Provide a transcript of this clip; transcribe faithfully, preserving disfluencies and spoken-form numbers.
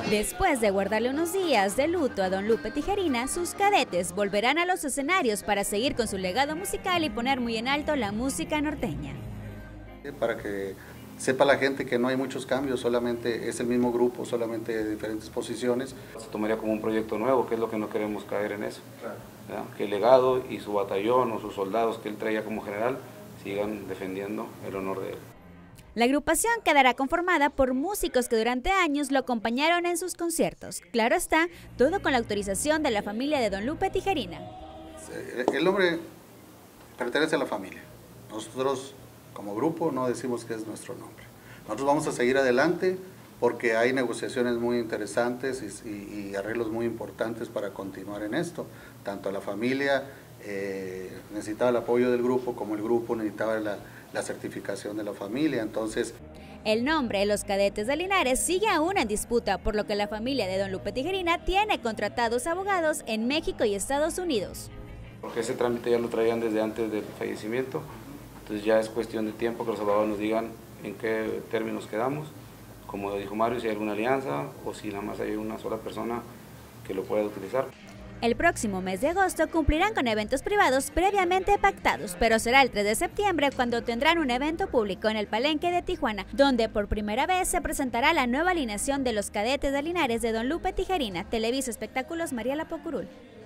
Después de guardarle unos días de luto a don Lupe Tijerina, sus cadetes volverán a los escenarios para seguir con su legado musical y poner muy en alto la música norteña. Para que sepa la gente que no hay muchos cambios, solamente es el mismo grupo, solamente diferentes posiciones. Se tomaría como un proyecto nuevo, que es lo que no queremos caer en eso. Claro. Que el legado y su batallón o sus soldados que él traía como general sigan defendiendo el honor de él. La agrupación quedará conformada por músicos que durante años lo acompañaron en sus conciertos. Claro está, todo con la autorización de la familia de don Lupe Tijerina. El nombre pertenece a la familia. Nosotros, como grupo, no decimos que es nuestro nombre. Nosotros vamos a seguir adelante porque hay negociaciones muy interesantes y, y, y arreglos muy importantes para continuar en esto. Tanto la familia eh, necesitaba el apoyo del grupo, como el grupo necesitaba la, la certificación de la familia. Entonces, el nombre de los Cadetes de Linares sigue aún en disputa, por lo que la familia de don Lupe Tijerina tiene contratados abogados en México y Estados Unidos. Porque ese trámite ya lo traían desde antes del fallecimiento. Entonces ya es cuestión de tiempo que los abogados nos digan en qué términos quedamos. Como dijo Mario, si hay alguna alianza o si nada más hay una sola persona que lo pueda utilizar. El próximo mes de agosto cumplirán con eventos privados previamente pactados, pero será el tres de septiembre cuando tendrán un evento público en el Palenque de Tijuana, donde por primera vez se presentará la nueva alineación de los Cadetes de Linares de don Lupe Tijerina. Televisa Espectáculos, Mariela Pocurul.